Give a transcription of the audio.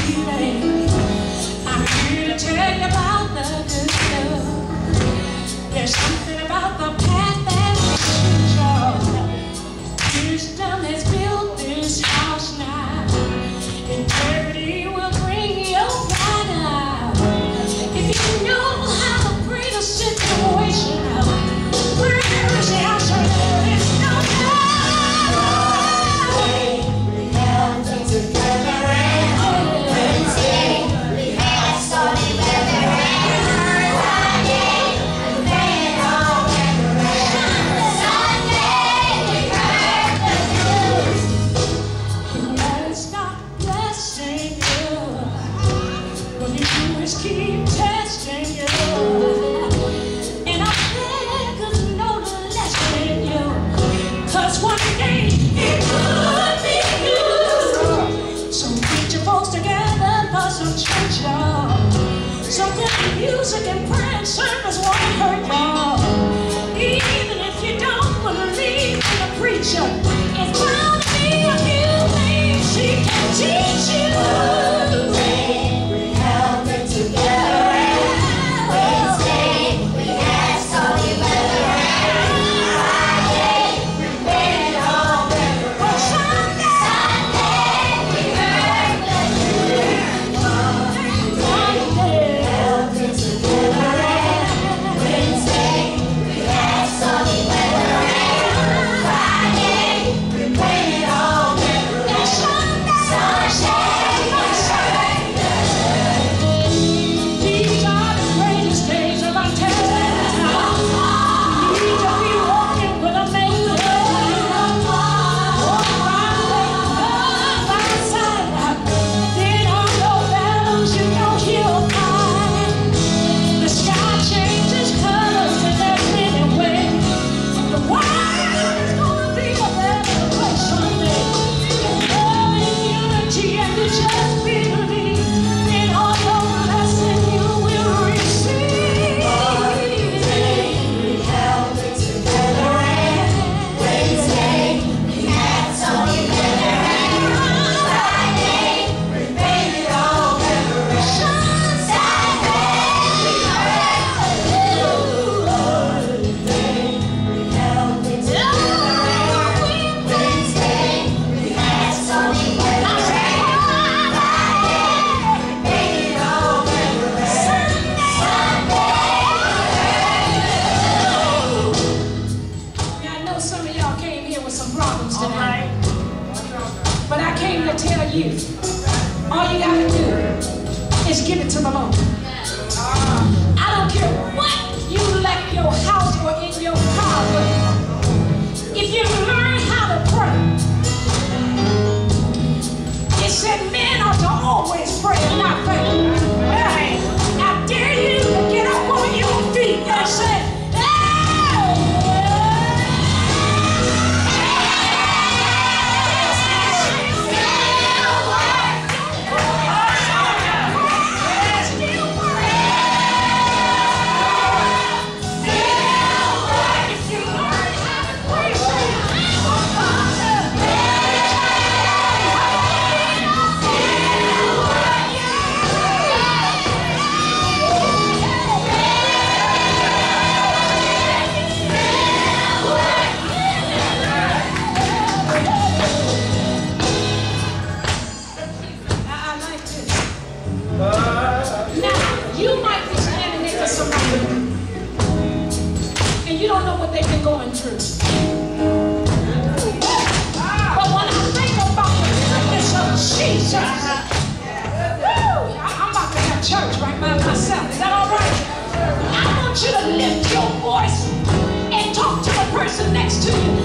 feeling. I'm here to tell you about the good stuff. There's something about the path that leads you. Wisdom has built this house now. Integrity will bring your pride out. If you know how to bring a situation out, where is the answer? There is no doubt. We held them together and Wednesday we had started weather and Friday we made all decorations. Sunday we heard the news. Let's not blessing you. What you do is keep testing you. And I beg of no less than you. 'Cause one day it could be you. So get your folks together for some church, y'all. Some good music and prayer and service won't hurt y'all. Even if you don't believe in the preacher, it's bound to be a few things she can teach you. We held them together and Wednesday we had started weather and Friday we made all decorations. Sunday we heard the news. Held them together and Wednesday we had started weather and Friday we made all decorations. These are the greatest days of our time. We need to be walking with a maker. Walk by side. Then all your battles you know he'll find. The sky changes colors and there's many ways. The world is gonna be a better place someday. Love and unity and you just believe. Then all your blessing you will receive. We held it together and Wednesday we had started weather and Friday we made it all decorations. Sunday we heard the news. We held it together and Wednesday we had started weather and Friday we made it all decorations. Now, I know some of y'all came here with some problems tonight. But I came to tell you, all you gotta do is give it to the Lord. I don't care what you left your house or in your car with. If you learn how to pray, it said men ought to always pray and not faint. Hey, I dare you to get up on your feet and say, you might be standing next to somebody and you don't know what they've been going through. But when I think about the goodness of Jesus, I'm about to have church right by myself. Is that all right? I want you to lift your voice and talk to the person next to you